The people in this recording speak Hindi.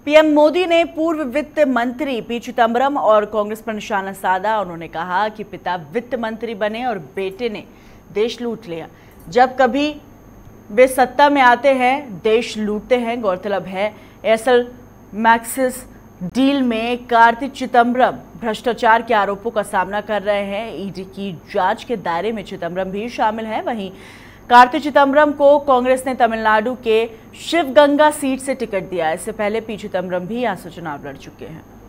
पीएम मोदी ने पूर्व वित्त मंत्री पी चिदंबरम और कांग्रेस पर निशाना साधा। उन्होंने कहा कि पिता वित्त मंत्री बने और बेटे ने देश लूट लिया। जब कभी वे सत्ता में आते हैं, देश लूटते हैं। गौरतलब है, एयरसेल मैक्सिस डील में कार्ति चिदंबरम भ्रष्टाचार के आरोपों का सामना कर रहे हैं। ईडी की जांच के दायरे में चिदंबरम भी शामिल हैं। वहीं कार्ति चिदंबरम को कांग्रेस ने तमिलनाडु के शिवगंगा सीट से टिकट दिया। इससे पहले पी चिदंबरम भी यहां से चुनाव लड़ चुके हैं।